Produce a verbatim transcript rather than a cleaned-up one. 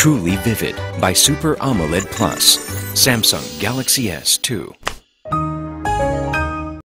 Truly Vivid by Super AMOLED Plus. Samsung Galaxy S two.